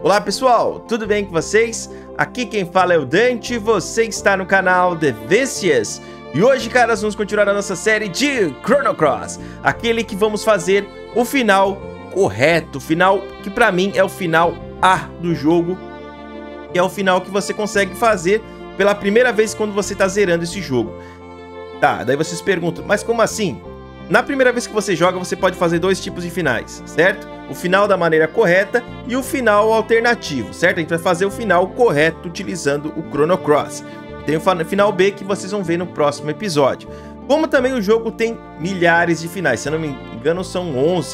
Olá pessoal, tudo bem com vocês? Aqui quem fala é o Dante, você está no canal The Vicious. E hoje, cara, nós vamos continuar a nossa série de Chrono Cross, aquele que vamos fazer o final correto, o final que pra mim é o final A do jogo, que é o final que você consegue fazer pela primeira vez quando você tá zerando esse jogo. Tá, daí vocês perguntam, mas como assim? Na primeira vez que você joga, você pode fazer dois tipos de finais, certo? O final da maneira correta e o final alternativo, certo? A gente vai fazer o final correto utilizando o Chrono Cross. Tem o final B que vocês vão ver no próximo episódio. Como também o jogo tem milhares de finais, se eu não me engano são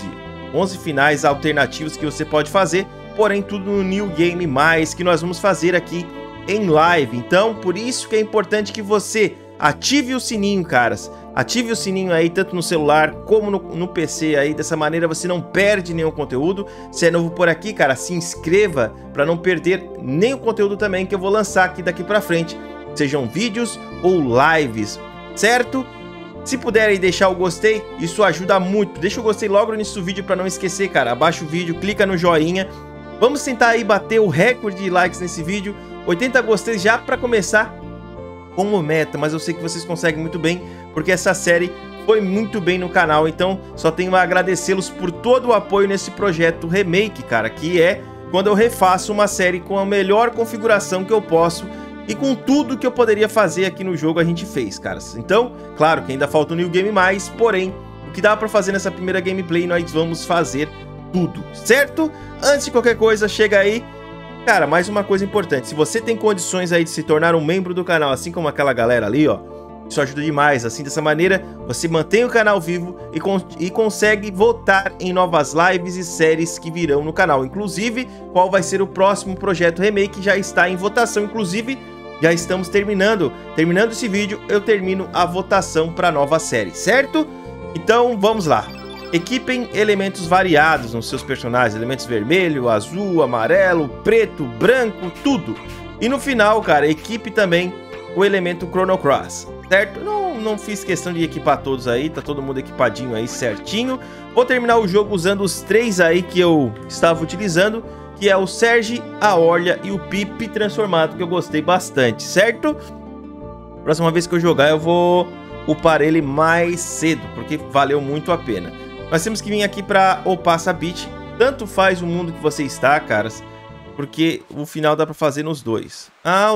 11 finais alternativos que você pode fazer, porém tudo no New Game Mais que nós vamos fazer aqui em live. Então, por isso que é importante que você ative o sininho, caras. Ative o sininho aí, tanto no celular como no PC aí. Dessa maneira você não perde nenhum conteúdo. Se é novo por aqui, cara, se inscreva para não perder nenhum conteúdo também que eu vou lançar aqui daqui pra frente. Sejam vídeos ou lives, certo? Se puder aí deixar o gostei, isso ajuda muito. Deixa o gostei logo no início do vídeo para não esquecer, cara. Abaixa o vídeo, clica no joinha. Vamos tentar aí bater o recorde de likes nesse vídeo. 80 gostei já para começar como meta, mas eu sei que vocês conseguem muito bem, porque essa série foi muito bem no canal, então só tenho a agradecê-los por todo o apoio nesse projeto remake, cara, que é quando eu refaço uma série com a melhor configuração que eu posso e com tudo que eu poderia fazer aqui no jogo a gente fez, caras. Então, claro que ainda falta o New Game Mais, porém, o que dá pra fazer nessa primeira gameplay nós vamos fazer tudo, certo? Antes de qualquer coisa, chega aí. Cara, mais uma coisa importante, se você tem condições aí de se tornar um membro do canal, assim como aquela galera ali, ó, isso ajuda demais. Assim, dessa maneira, você mantém o canal vivo e consegue votar em novas lives e séries que virão no canal. Inclusive, qual vai ser o próximo projeto remake já está em votação. Inclusive, já estamos terminando esse vídeo, eu termino a votação para nova série, certo? Então, vamos lá. Equipem elementos variados nos seus personagens, elementos vermelho, azul, amarelo, preto, branco, tudo. E no final, cara, equipe também o elemento Chrono Cross, certo? Não fiz questão de equipar todos aí, tá todo mundo equipadinho aí certinho. Vou terminar o jogo usando os três aí que eu estava utilizando, que é o Serge, a Orlia e o Pip transformado, que eu gostei bastante, certo? Próxima vez que eu jogar eu vou upar ele mais cedo, porque valeu muito a pena. Nós temos que vir aqui para Opassa Beach. Tanto faz o mundo que você está, caras, porque o final dá para fazer nos dois.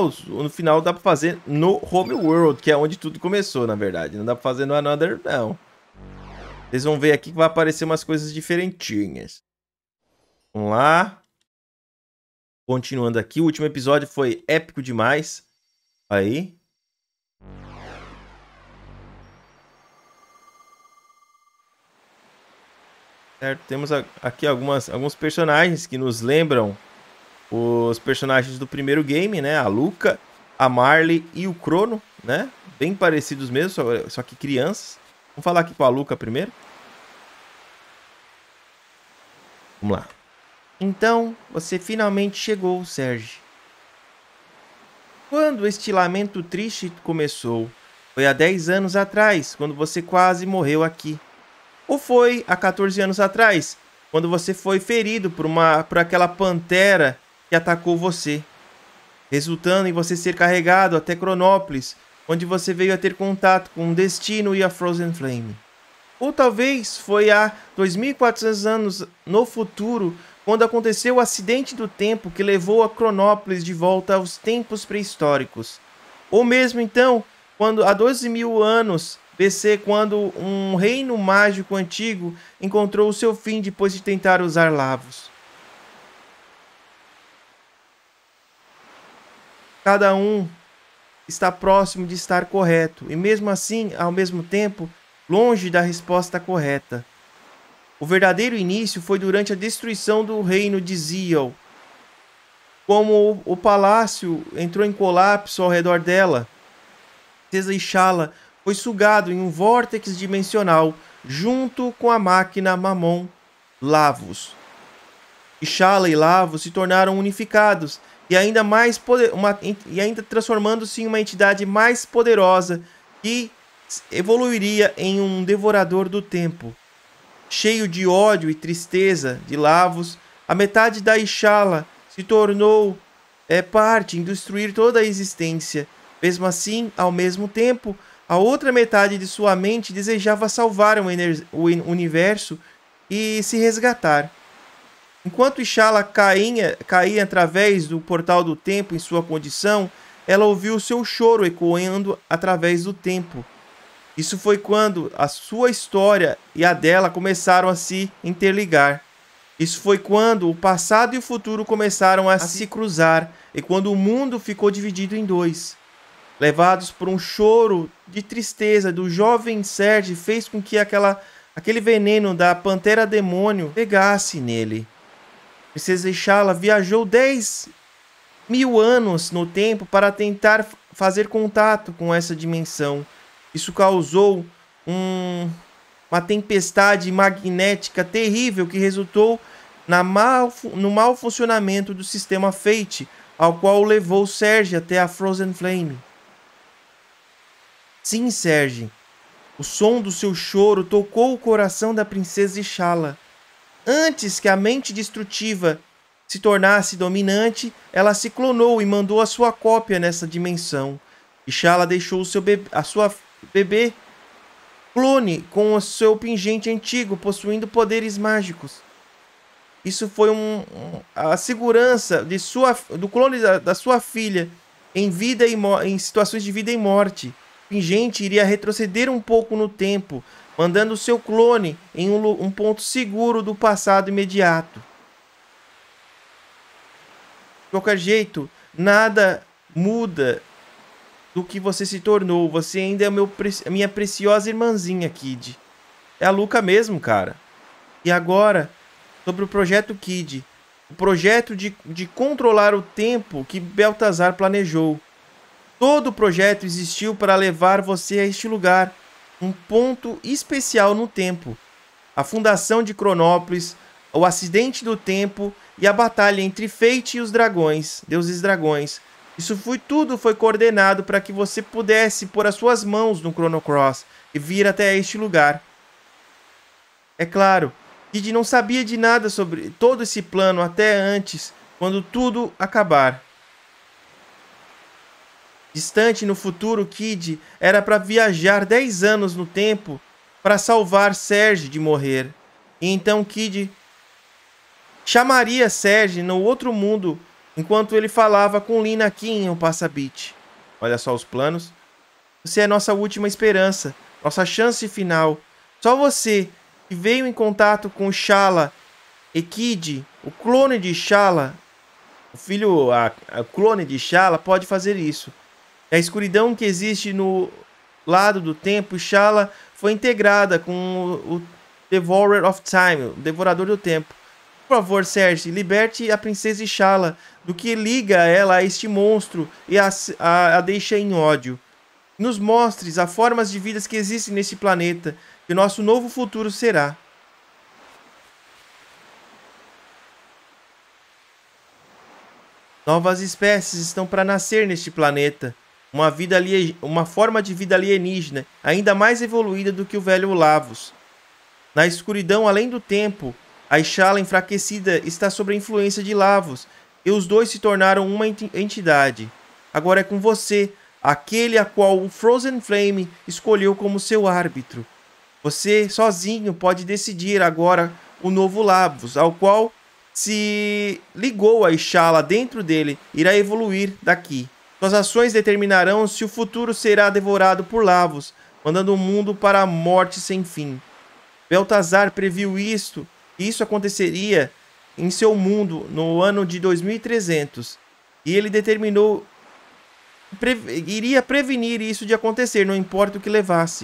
No final dá para fazer no Home World, que é onde tudo começou, na verdade. Não dá para fazer no Another, não. Vocês vão ver aqui que vai aparecer umas coisas diferentinhas. Vamos lá. Continuando aqui, o último episódio foi épico demais. Aí. Certo, temos aqui alguns personagens que nos lembram os personagens do primeiro game, né? A Luca, a Marley e o Crono, né? Bem parecidos mesmo, só que crianças. Vamos falar aqui com a Luca primeiro. Vamos lá. Então, você finalmente chegou, Serge. Quando este lamento triste começou? Foi há 10 anos atrás, quando você quase morreu aqui. Ou foi há 14 anos atrás, quando você foi ferido por aquela pantera que atacou você, resultando em você ser carregado até Cronópolis, onde você veio a ter contato com o Destino e a Frozen Flame. Ou talvez foi há 2400 anos no futuro, quando aconteceu o acidente do tempo que levou a Cronópolis de volta aos tempos pré-históricos. Ou mesmo então, quando há 12.000 anos BC, quando um reino mágico antigo encontrou o seu fim depois de tentar usar Lavos. Cada um está próximo de estar correto, e mesmo assim, ao mesmo tempo, longe da resposta correta. O verdadeiro início foi durante a destruição do reino de Ziel, como o palácio entrou em colapso ao redor dela. Princesa Ishala foi sugado em um vórtex dimensional junto com a máquina Mamon Lavos. Ishala e Lavos se tornaram unificados e ainda transformando-se em uma entidade mais poderosa que evoluiria em um devorador do tempo. Cheio de ódio e tristeza de Lavos, a metade da Ishala se tornou parte em destruir toda a existência. Mesmo assim, ao mesmo tempo, a outra metade de sua mente desejava salvar o universo e se resgatar. Enquanto Ishala caía através do portal do tempo em sua condição, ela ouviu seu choro ecoando através do tempo. Isso foi quando a sua história e a dela começaram a se interligar. Isso foi quando o passado e o futuro começaram a se cruzar e quando o mundo ficou dividido em dois. Levados por um choro de tristeza do jovem Serge, fez com que aquele veneno da Pantera Demônio pegasse nele. Princesa Ishala viajou 10.000 anos no tempo para tentar fazer contato com essa dimensão. Isso causou uma tempestade magnética terrível que resultou no mau funcionamento do sistema Fate, ao qual levou Serge até a Frozen Flame. Sim, Serge, o som do seu choro tocou o coração da princesa Ishala. Antes que a mente destrutiva se tornasse dominante, ela se clonou e mandou a sua cópia nessa dimensão. Ishala deixou a sua bebê clone com o seu pingente antigo, possuindo poderes mágicos. Isso foi a segurança do clone da sua filha em situações de vida e morte. O pingente iria retroceder um pouco no tempo, mandando seu clone em um ponto seguro do passado imediato. De qualquer jeito, nada muda do que você se tornou. Você ainda é minha preciosa irmãzinha, Kid. É a Luca mesmo, cara. E agora, sobre o Projeto Kid. O projeto de controlar o tempo que Beltazar planejou. Todo o projeto existiu para levar você a este lugar. Um ponto especial no tempo. A fundação de Cronópolis, o acidente do tempo e a batalha entre Fate e os dragões, deuses dragões. Tudo foi coordenado para que você pudesse pôr as suas mãos no Chrono Cross e vir até este lugar. É claro, Kid não sabia de nada sobre todo esse plano até antes, quando tudo acabar. Distante no futuro, Kid era para viajar 10 anos no tempo para salvar Serge de morrer. E então Kid chamaria Serge no outro mundo enquanto ele falava com Lina aqui em Passa-Beat. Olha só os planos. Você é nossa última esperança, nossa chance final. Só você que veio em contato com Ishala e Kid, o clone de Ishala, o clone de Ishala pode fazer isso. A escuridão que existe no lado do tempo, Ishala foi integrada com o Devourer of Time, o Devorador do Tempo. Por favor, Serge, liberte a princesa Ishala do que liga ela a este monstro e a deixa em ódio. Nos mostres as formas de vidas que existem neste planeta, que nosso novo futuro será. Novas espécies estão para nascer neste planeta. Uma forma de vida alienígena, ainda mais evoluída do que o velho Lavos. Na escuridão além do tempo, a Ishala enfraquecida está sob a influência de Lavos, e os dois se tornaram uma entidade. Agora é com você, aquele a qual o Frozen Flame escolheu como seu árbitro. Você sozinho pode decidir agora o novo Lavos, ao qual se ligou a Ishala dentro dele, irá evoluir daqui. Suas ações determinarão se o futuro será devorado por Lavos, mandando o mundo para a morte sem fim. Beltazar previu isto, e isso aconteceria em seu mundo no ano de 2300. E ele determinou iria prevenir isso de acontecer, não importa o que levasse.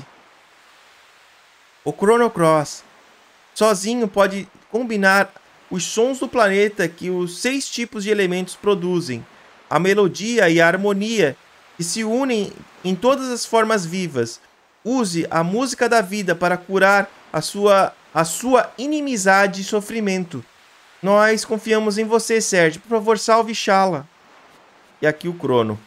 O Chrono Cross sozinho pode combinar os sons do planeta que os 6 tipos de elementos produzem. A melodia e a harmonia que se unem em todas as formas vivas. Use a música da vida para curar a sua inimizade e sofrimento. Nós confiamos em você, Serge. Por favor, salve Ishala. E aqui o Crono.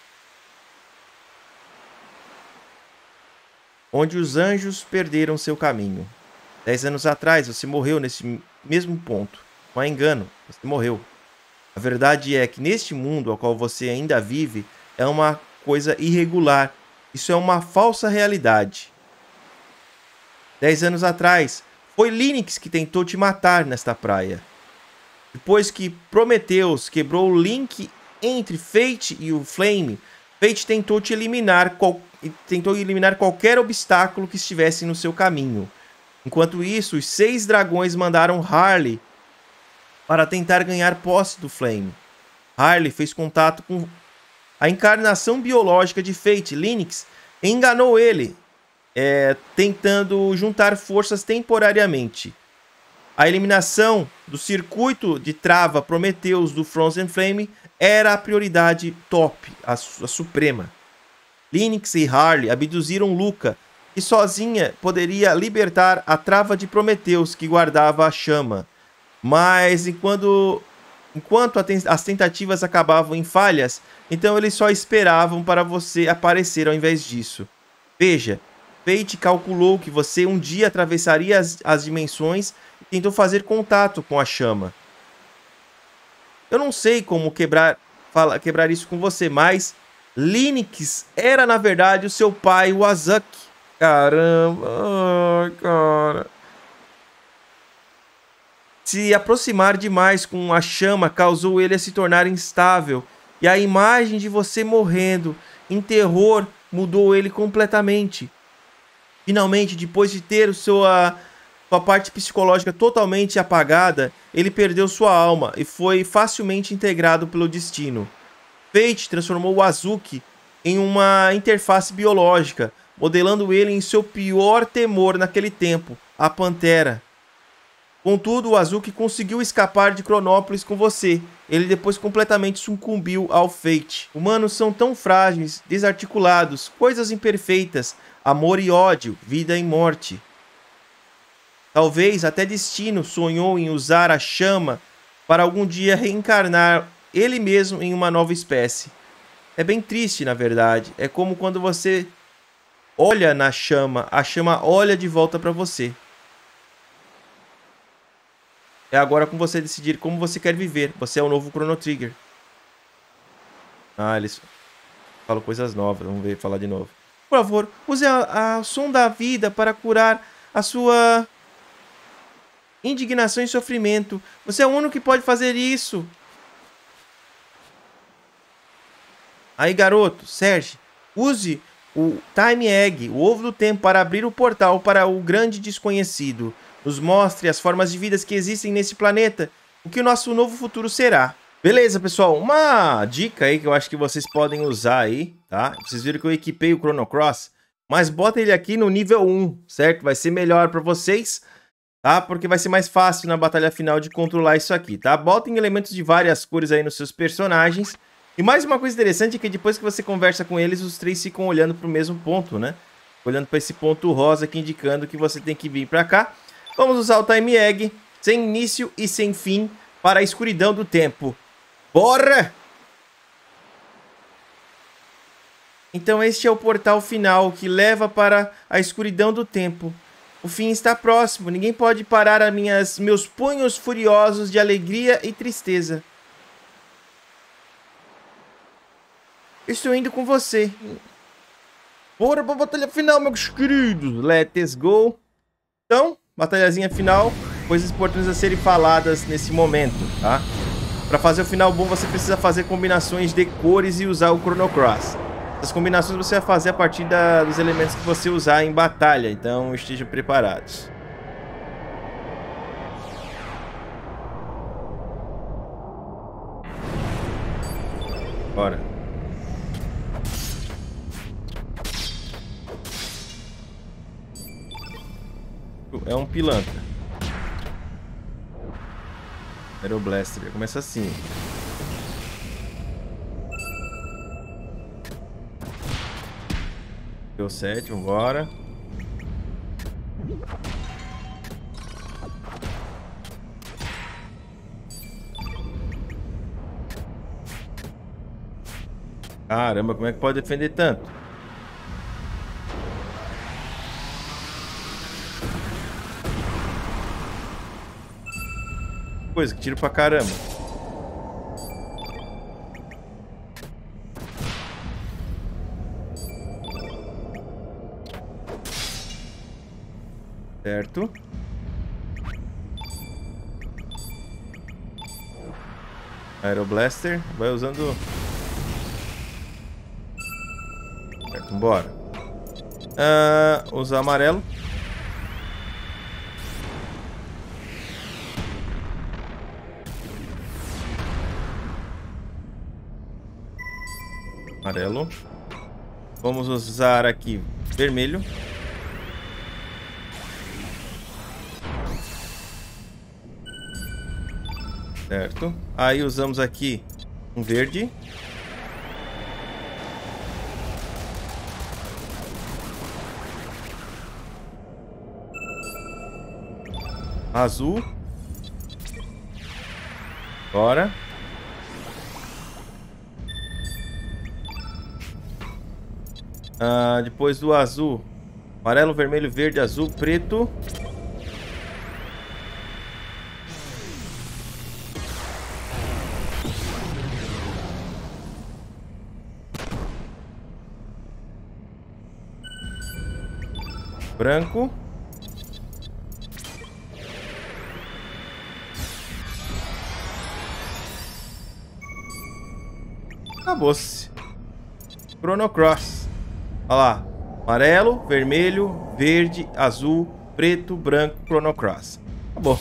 Onde os anjos perderam seu caminho. 10 anos atrás, você morreu nesse mesmo ponto. Não há engano, você morreu. A verdade é que neste mundo ao qual você ainda vive é uma coisa irregular. Isso é uma falsa realidade. 10 anos atrás, foi Lynx que tentou te matar nesta praia. Depois que Prometheus quebrou o link entre Fate e o Flame, Fate tentou te eliminar, tentou eliminar qualquer obstáculo que estivesse no seu caminho. Enquanto isso, os 6 dragões mandaram Harley para tentar ganhar posse do Flame. Harley fez contato com a encarnação biológica de Fate, Lynx, e enganou ele, tentando juntar forças temporariamente. A eliminação do circuito de trava Prometheus do Frozen Flame era a prioridade top, a suprema. Lynx e Harley abduziram Luca, que sozinha poderia libertar a trava de Prometheus que guardava a chama. Mas enquanto as tentativas acabavam em falhas, então eles só esperavam para você aparecer ao invés disso. Veja, Fate calculou que você um dia atravessaria as dimensões e tentou fazer contato com a chama. Eu não sei como quebrar isso com você, mas Lynx era na verdade o seu pai, o Azuk. Caramba, ai, cara. Se aproximar demais com a chama causou ele a se tornar instável. E a imagem de você morrendo em terror mudou ele completamente. Finalmente, depois de ter sua parte psicológica totalmente apagada, ele perdeu sua alma e foi facilmente integrado pelo destino. Fate transformou o Azuki em uma interface biológica, modelando ele em seu pior temor naquele tempo, a Pantera. Contudo, o Azuki conseguiu escapar de Cronópolis com você. Ele depois completamente sucumbiu ao Fate. Humanos são tão frágeis, desarticulados, coisas imperfeitas, amor e ódio, vida e morte. Talvez até Destino sonhou em usar a chama para algum dia reencarnar ele mesmo em uma nova espécie. É bem triste, na verdade. É como quando você olha na chama, a chama olha de volta para você. É agora com você decidir como você quer viver. Você é o novo Chrono Trigger. Ah, eles falam coisas novas. Vamos ver, falar de novo. Por favor, use a som da vida para curar a sua indignação e sofrimento. Você é o único que pode fazer isso. Aí, garoto, Serge, use o Time Egg, o ovo do tempo, para abrir o portal para o grande desconhecido. Nos mostre as formas de vidas que existem nesse planeta, o que o nosso novo futuro será. Beleza, pessoal, uma dica aí que eu acho que vocês podem usar aí, tá? Vocês viram que eu equipei o Chrono Cross, mas bota ele aqui no nível 1, certo? Vai ser melhor para vocês, tá? Porque vai ser mais fácil na batalha final de controlar isso aqui, tá? Botem elementos de várias cores aí nos seus personagens. E mais uma coisa interessante é que depois que você conversa com eles, os 3 ficam olhando para o mesmo ponto, né? Olhando para esse ponto rosa aqui, indicando que você tem que vir para cá. Vamos usar o Time Egg, sem início e sem fim, para a escuridão do tempo. Bora! Então este é o portal final que leva para a escuridão do tempo. O fim está próximo, ninguém pode parar meus punhos furiosos de alegria e tristeza. Eu estou indo com você. Bora para a batalha final, meus queridos. Let's go. Então, batalhazinha final. Coisas importantes a serem faladas nesse momento, tá? Para fazer o final bom, você precisa fazer combinações de cores e usar o Chrono Cross. Essas combinações você vai fazer a partir dos elementos que você usar em batalha. Então, estejam preparados. Bora. É um pilantra. Aeroblaster. Começa assim. Deu 7, vambora. Caramba, como é que pode defender tanto? Coisa que tiro pra caramba. Certo. Aeroblaster. Vai usando... Certo, bora. Usar amarelo. Amarelo. Vamos usar aqui vermelho. Certo. Aí usamos aqui um verde. Azul. Bora. Depois do azul, amarelo, vermelho, verde, azul, preto. Branco. Acabou-se. Chrono Cross. Olha lá. Amarelo, vermelho, verde, azul, preto, branco, Chrono Cross. Acabou.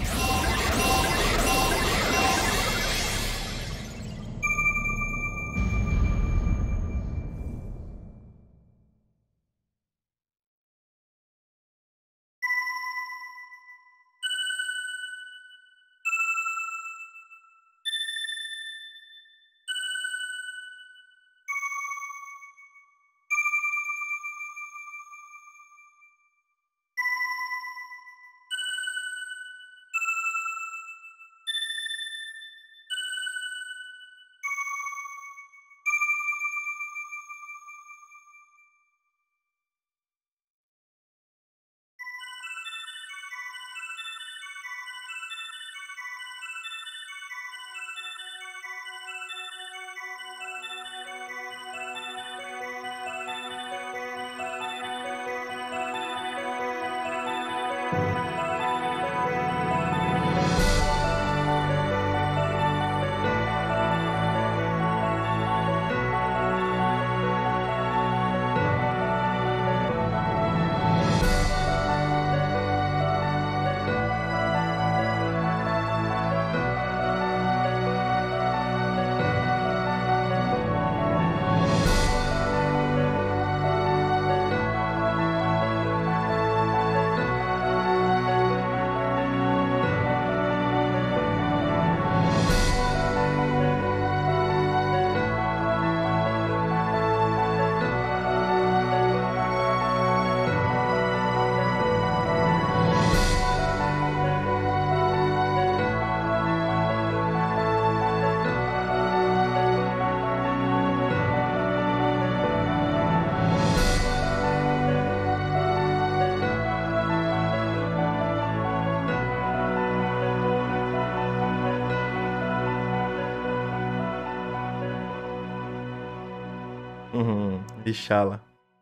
Ixala.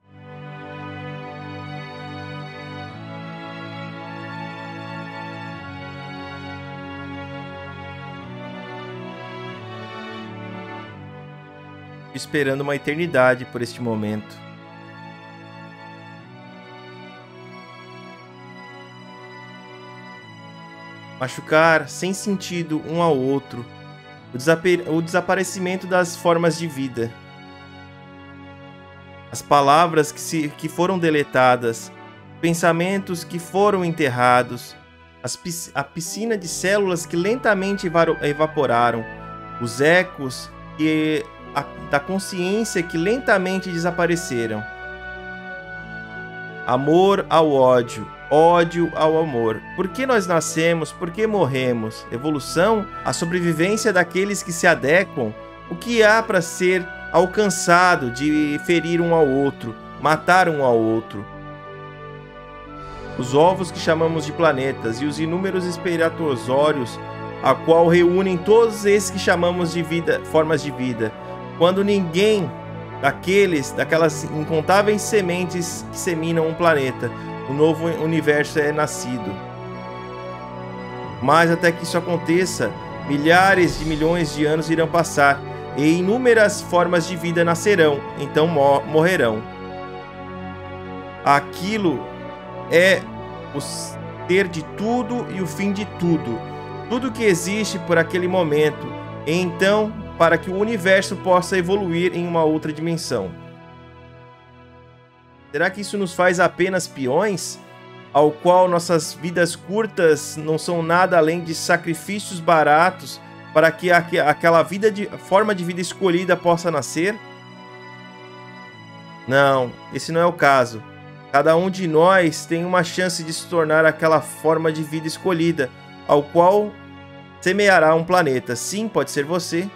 Esperando uma eternidade por este momento. Machucar sem sentido um ao outro. O desaparecimento das formas de vida. As palavras que foram deletadas. Pensamentos que foram enterrados. A piscina de células que lentamente evaporaram. Os ecos da consciência que lentamente desapareceram. Amor ao ódio, ódio ao amor. Por que nós nascemos? Por que morremos? Evolução? A sobrevivência daqueles que se adequam? O que há para ser alcançado de ferir um ao outro, matar um ao outro? Os ovos que chamamos de planetas e os inúmeros espermatozoides, a qual reúnem todos esses que chamamos de vida, formas de vida. Quando ninguém daquelas incontáveis sementes que seminam um planeta, o novo universo é nascido. Mas até que isso aconteça, milhares de milhões de anos irão passar e inúmeras formas de vida nascerão, então morrerão. Aquilo é o ter de tudo e o fim de tudo. Tudo que existe por aquele momento. E então, para que o universo possa evoluir em uma outra dimensão. Será que isso nos faz apenas peões? Ao qual nossas vidas curtas não são nada além de sacrifícios baratos para que aquela forma de vida escolhida possa nascer? Não, esse não é o caso. Cada um de nós tem uma chance de se tornar aquela forma de vida escolhida, ao qual semeará um planeta. Sim, pode ser você.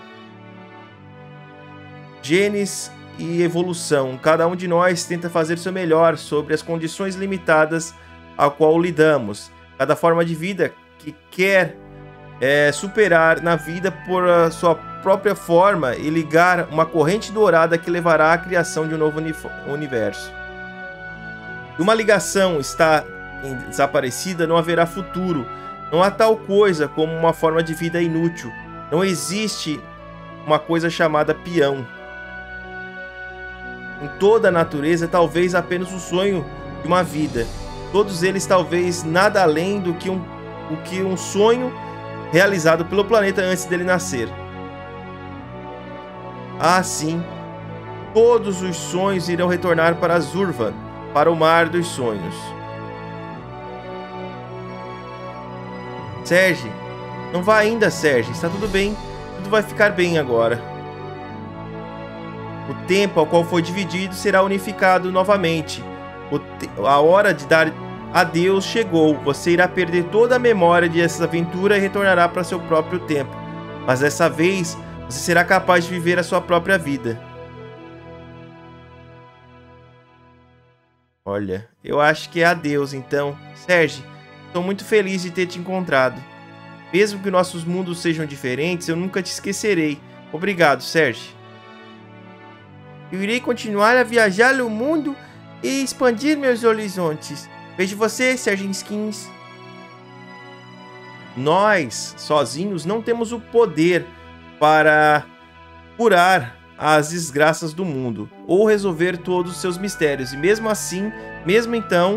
Genes e evolução. Cada um de nós tenta fazer seu melhor sobre as condições limitadas a qual lidamos. Cada forma de vida que quer superar na vida por a sua própria forma e ligar uma corrente dourada que levará à criação de um novo universo. Se uma ligação está desaparecida, não haverá futuro. Não há tal coisa como uma forma de vida inútil. Não existe uma coisa chamada peão. Em toda a natureza, talvez apenas o sonho de uma vida. Todos eles talvez nada além do que um sonho realizado pelo planeta antes dele nascer. Ah, sim. Todos os sonhos irão retornar para Zurvan, para o mar dos sonhos. Serge, não vá ainda, Serge. Está tudo bem. Tudo vai ficar bem agora. O tempo ao qual foi dividido será unificado novamente. A hora de dar adeus chegou. Você irá perder toda a memória dessa aventura e retornará para seu próprio tempo. Mas dessa vez, você será capaz de viver a sua própria vida. Olha, eu acho que é adeus, então. Serge, estou muito feliz de ter te encontrado. Mesmo que nossos mundos sejam diferentes, eu nunca te esquecerei. Obrigado, Serge. Eu irei continuar a viajar no mundo e expandir meus horizontes. Vejo você, Sergeant Skins. Nós, sozinhos, não temos o poder para curar as desgraças do mundo ou resolver todos os seus mistérios. E mesmo assim, mesmo então,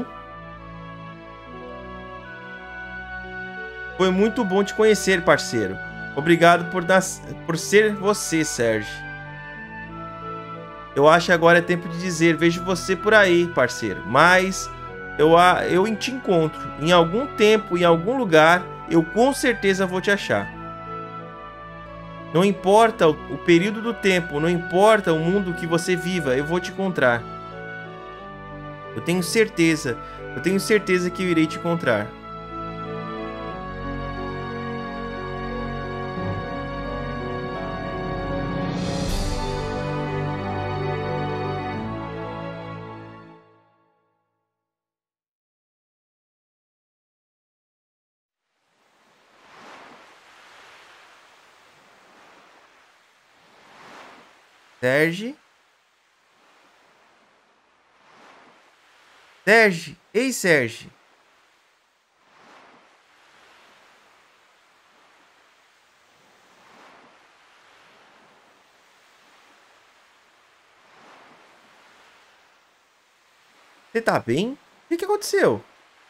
foi muito bom te conhecer, parceiro. Obrigado por ser você, Serge. Eu acho que agora é tempo de dizer, vejo você por aí, parceiro. Mas eu te encontro. Em algum tempo, em algum lugar, eu com certeza vou te achar. Não importa o período do tempo, não importa o mundo que você viva, eu vou te encontrar. Eu tenho certeza que eu irei te encontrar. Serge? Serge? Ei, Serge. Você tá bem? O que aconteceu?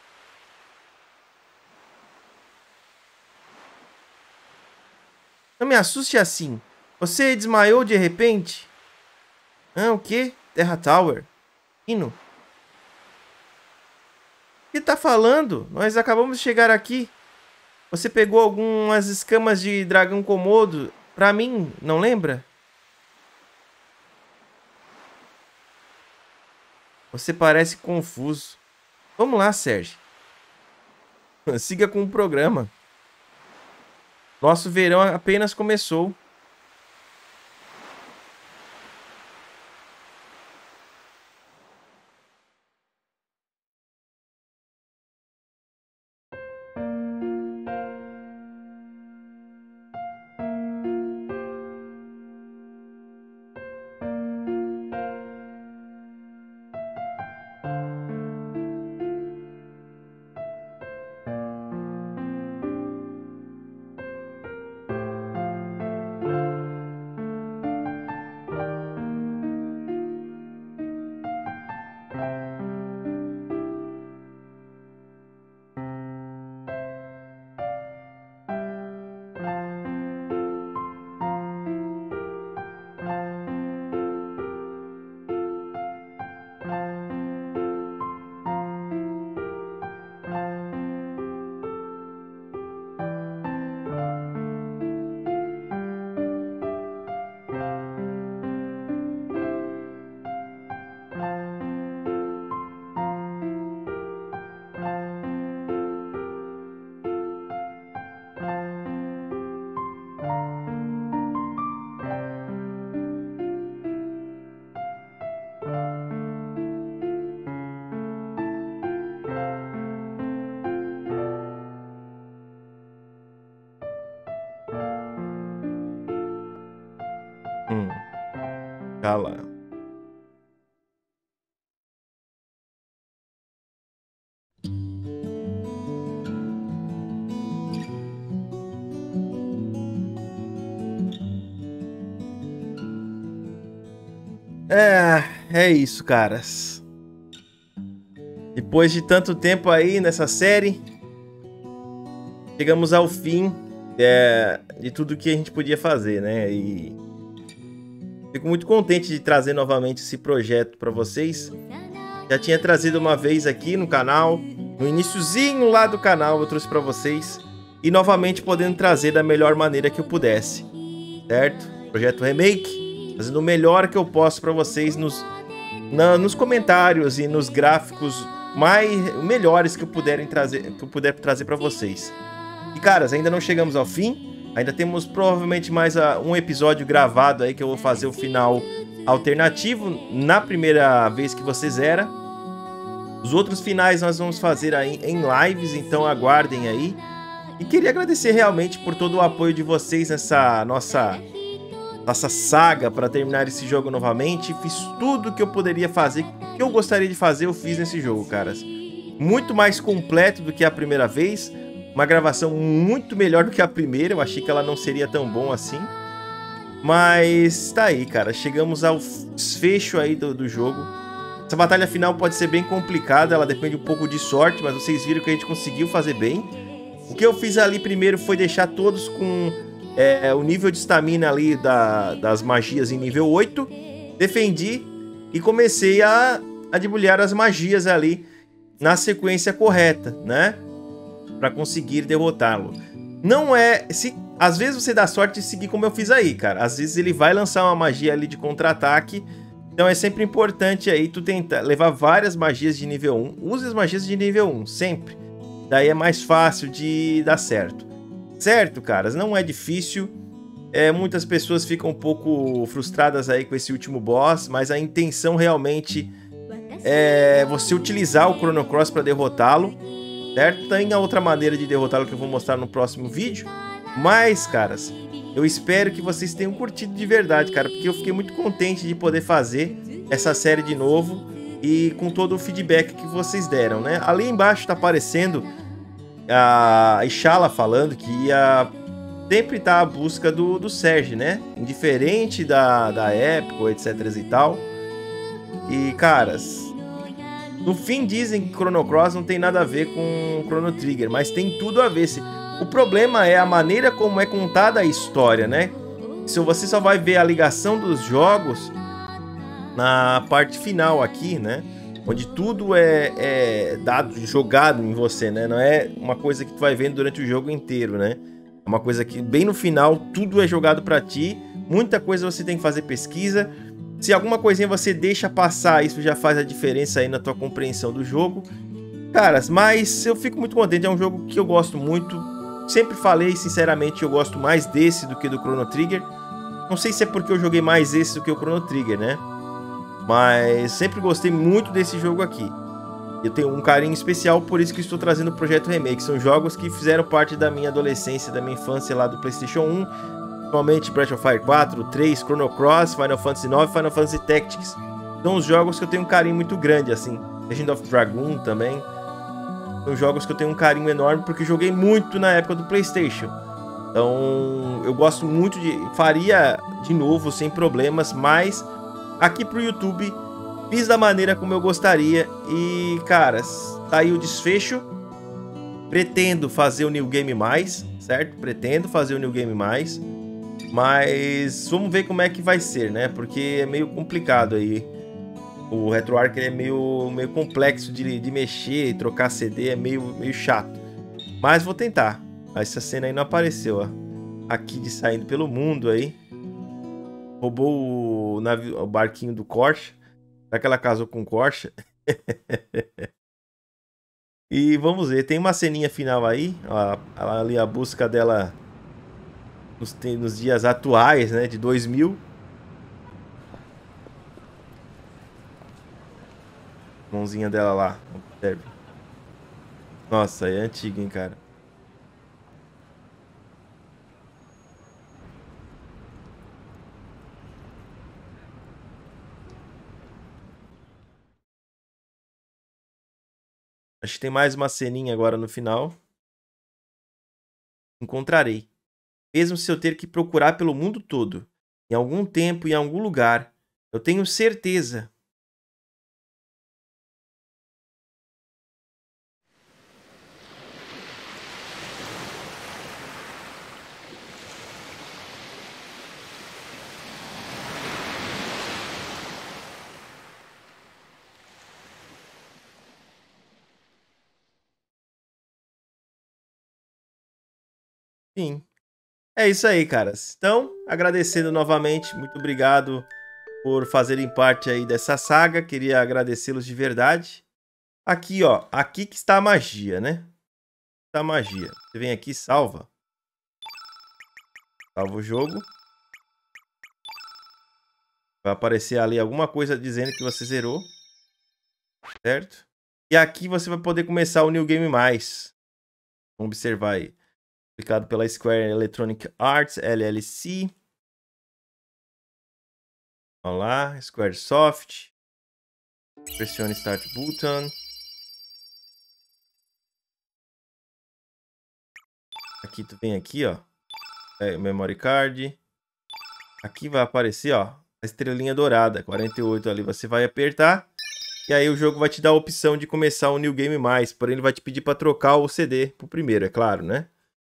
Não me assuste assim. Você desmaiou de repente? Ah, o quê? Terra Tower? Hino? O que tá falando? Nós acabamos de chegar aqui. Você pegou algumas escamas de dragão Komodo pra mim, não lembra? Você parece confuso. Vamos lá, Sérgio. Siga com o programa. Nosso verão apenas começou. Tá lá. É isso, caras. Depois de tanto tempo aí nessa série, chegamos ao fim de tudo que a gente podia fazer, né? E fico muito contente de trazer novamente esse projeto para vocês. Já tinha trazido uma vez aqui no canal, no iniciozinho lá do canal eu trouxe para vocês. E novamente podendo trazer da melhor maneira que eu pudesse, certo? Projeto Remake, fazendo o melhor que eu posso para vocês nos comentários e nos gráficos melhores que eu puder trazer para vocês. E caras, ainda não chegamos ao fim, ainda temos provavelmente mais um episódio gravado aí que eu vou fazer o final alternativo na primeira vez que você zera. Os outros finais nós vamos fazer aí em lives, então aguardem aí. E queria agradecer realmente por todo o apoio de vocês nessa nossa saga para terminar esse jogo novamente. Fiz tudo que eu poderia fazer, que eu gostaria de fazer, eu fiz nesse jogo, caras. Muito mais completo do que a primeira vez. Uma gravação muito melhor do que a primeira. Eu achei que ela não seria tão bom assim. Mas tá aí, cara. Chegamos ao desfecho aí do jogo. Essa batalha final pode ser bem complicada. Ela depende um pouco de sorte, mas vocês viram que a gente conseguiu fazer bem. O que eu fiz ali primeiro foi deixar todos com o nível de estamina ali das magias em nível 8. Defendi e comecei a debulhar as magias ali na sequência correta, né? Pra conseguir derrotá-lo. Não é... às vezes você dá sorte de seguir como eu fiz aí, cara. Às vezes ele vai lançar uma magia ali de contra-ataque. Então é sempre importante aí tu tentar levar várias magias de nível 1. Use as magias de nível 1, sempre. Daí é mais fácil de dar certo. Certo, caras? Não é difícil. Muitas pessoas ficam um pouco frustradas aí com esse último boss, mas a intenção realmente é você utilizar o Chrono Cross para derrotá-lo, certo? Tem a outra maneira de derrotá-lo que eu vou mostrar no próximo vídeo. Mas, caras, eu espero que vocês tenham curtido de verdade, cara, porque eu fiquei muito contente de poder fazer essa série de novo e com todo o feedback que vocês deram, né? Ali embaixo tá aparecendo a Ishala falando que ia sempre estar à busca do Serge, né? Indiferente da época, etc e tal. E, caras, no fim dizem que Chrono Cross não tem nada a ver com Chrono Trigger, mas tem tudo a ver. O problema é a maneira como é contada a história, né? Se você só vai ver a ligação dos jogos na parte final aqui, né? Onde tudo é jogado em você, né? Não é uma coisa que tu vai vendo durante o jogo inteiro, né? É uma coisa que bem no final tudo é jogado pra ti. Muita coisa você tem que fazer pesquisa. Se alguma coisinha você deixa passar, isso já faz a diferença aí na tua compreensão do jogo. Caras, mas eu fico muito contente. É um jogo que eu gosto muito. Sempre falei, sinceramente, eu gosto mais desse do que do Chrono Trigger. Não sei se é porque eu joguei mais esse do que o Chrono Trigger, né? Mas sempre gostei muito desse jogo aqui. Eu tenho um carinho especial, por isso que estou trazendo o Projeto Remake. São jogos que fizeram parte da minha adolescência, da minha infância lá do PlayStation 1. Principalmente Breath of Fire 4, 3, Chrono Cross, Final Fantasy 9, Final Fantasy Tactics. São os jogos que eu tenho um carinho muito grande, assim. Legend of Dragoon também. São jogos que eu tenho um carinho enorme, porque eu joguei muito na época do PlayStation. Então, eu gosto muito de... faria de novo, sem problemas, mas... aqui pro YouTube, fiz da maneira como eu gostaria. E, caras, tá aí o desfecho. Pretendo fazer o New Game Mais, certo? Pretendo fazer o New Game Mais. Mas vamos ver como é que vai ser, né? Porque é meio complicado aí. O RetroArch é meio complexo de mexer e trocar CD, é meio chato. Mas vou tentar. Essa cena aí não apareceu, ó. Aqui de saindo pelo mundo aí. Roubou o barquinho do Korcha. Será que ela casou com o Korcha? E vamos ver. Tem uma ceninha final aí. Ó, ali a busca dela nos dias atuais, né? De 2000. Mãozinha dela lá. Observe. Nossa, é antiga, hein, cara. Acho que tem mais uma ceninha agora no final. Encontrarei. Mesmo se eu ter que procurar pelo mundo todo, em algum tempo, em algum lugar, eu tenho certeza. Sim. É isso aí, caras. Então, agradecendo novamente, muito obrigado por fazerem parte aí dessa saga. Queria agradecê-los de verdade. Aqui, ó, aqui que está a magia, né? Está a magia. Você vem aqui, salva. Salva o jogo. Vai aparecer ali alguma coisa dizendo que você zerou. Certo? E aqui você vai poder começar o New Game+. Vamos observar aí. Publicado pela Square Electronic Arts, LLC. Vamos lá, Squaresoft. Pressione Start Button. Aqui tu vem aqui, ó. Memory Card. Aqui vai aparecer, ó, a estrelinha dourada, 48 ali. Você vai apertar. E aí o jogo vai te dar a opção de começar o New Game+. Porém, ele vai te pedir para trocar o CD pro primeiro, é claro, né?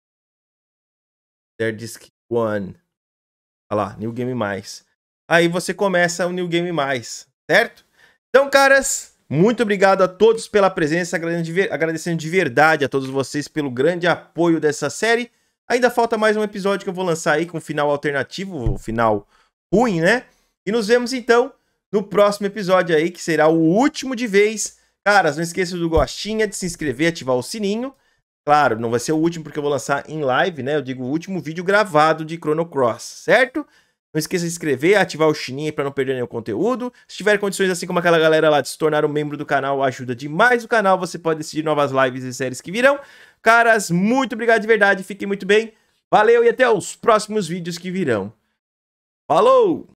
There Disc 1. Olha lá, New Game+. Aí você começa o New Game+, certo? Então, caras, muito obrigado a todos pela presença, agradecendo de verdade a todos vocês pelo grande apoio dessa série. Ainda falta mais um episódio que eu vou lançar aí com um final alternativo, o final ruim, né? E nos vemos então no próximo episódio aí, que será o último de vez. Caras, não esqueça do gostinho, de se inscrever, ativar o sininho. Claro, não vai ser o último porque eu vou lançar em live, né? Eu digo o último vídeo gravado de Chrono Cross, certo? Não esqueça de se inscrever, ativar o sininho para não perder nenhum conteúdo. Se tiver condições, assim como aquela galera lá, de se tornar um membro do canal, ajuda demais o canal. Você pode decidir novas lives e séries que virão. Caras, muito obrigado de verdade. Fiquem muito bem. Valeu e até os próximos vídeos que virão. Falou!